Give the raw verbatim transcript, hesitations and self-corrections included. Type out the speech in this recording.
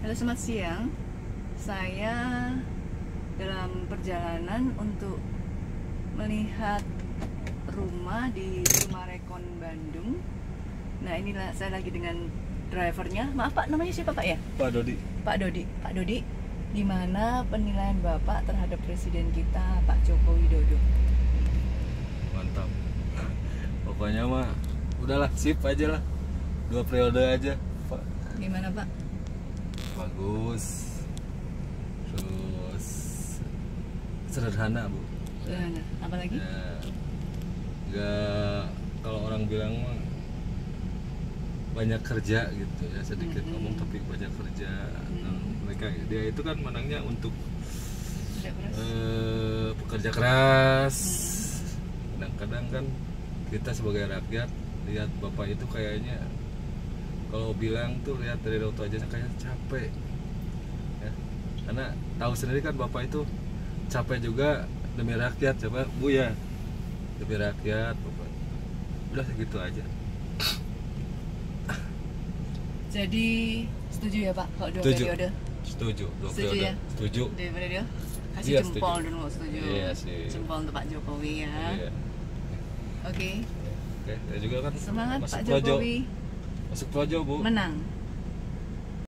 Halo, selamat siang. Saya dalam perjalanan untuk melihat rumah di Sumarekon, Bandung. Nah, inilah saya lagi dengan drivernya. Maaf Pak, namanya siapa Pak ya? Pak Dodi. Pak Dodi. Pak Dodi, gimana penilaian Bapak terhadap Presiden kita Pak Joko Widodo? Mantap. Pokoknya mah udahlah, sip aja lah. Dua periode aja, Pak. Gimana Pak? Bagus. Terus sederhana, Bu. Sederhana. Apa lagi? Ya, nggak, kalau orang bilang mah banyak kerja gitu ya, sedikit Mm-hmm. ngomong tapi banyak kerja. Mm-hmm. Nah, mereka dia itu kan menangnya untuk Tidak keras. eh, pekerja keras. Mm-hmm. Kadang-kadang kan kita sebagai rakyat lihat Bapak itu kayaknya, kalau bilang tuh lihat dari auto aja kayak capek ya, karena tahu sendiri kan Bapak itu capek juga demi rakyat, coba Bu ya, demi rakyat Bapak. Udah segitu aja. Jadi setuju ya Pak kalau dua Setuju. periode? Setuju, dua Setuju periode. ya? Setuju. Dua periode? Kasih Iya, jempol setuju. dulu, setuju. Iya sih. Jempol untuk Pak Jokowi ya. Iya. Oke. Oke, saya juga kan Semangat masuk Pak projo. Jokowi Masuk projo, Bu. menang.